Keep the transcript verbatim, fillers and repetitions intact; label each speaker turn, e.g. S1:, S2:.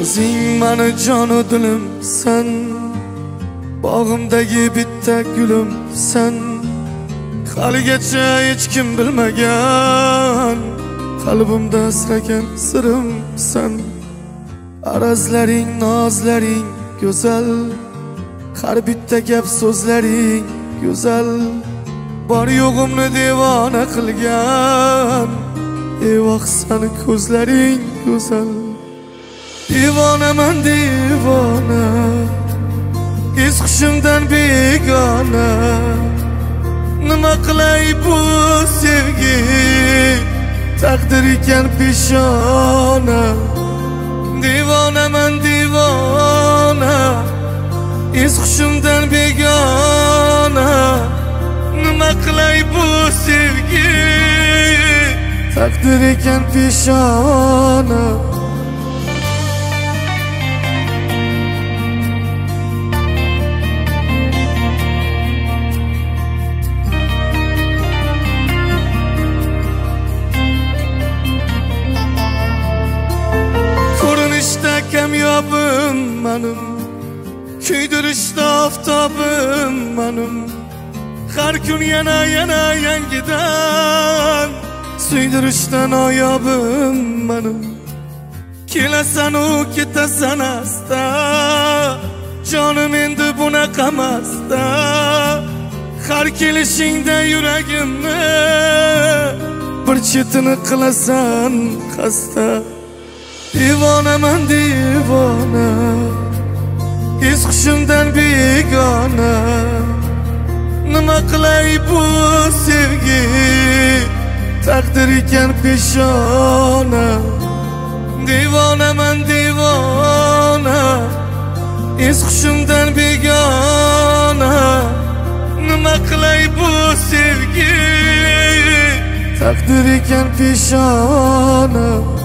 S1: O'zing mani jonu dilimsan, bog'imdagi bitta gulimsan. Haligacha hech kim bilmagan qalbimda asragan sirimsan. Arazlaring, nozlaring go'zal, har bitta gap so'zlaring go'zal. Bor yo'g'imni devona qilgan, evoh sani ko'zlaring go'zal. Divonaman divona, iz hushimdan begona. Nima qilay bu sevgi, taqdir ekan peshona. Divonaman divona, iz hushimdan begona. Nima qilay bu sevgi, taqdir ekan peshona. Ko'rinishda kamyobim manim, kuydirishda oftobim manim. Har kun yana yana yangidan, suydirishda noyobim manim. Kelasan u ketasan asta, jonim endi bunaqamasda. Har kelishingda yuragimni bir chetini qilasan xasta. Divonaman divona, iz hushimdan begona. Nima qilay bu sevgi, taqdir ekan peshona. Divonaman divona, iz hushimdan begona. Nima qilay bu sevgi, taqdir ekan peshona.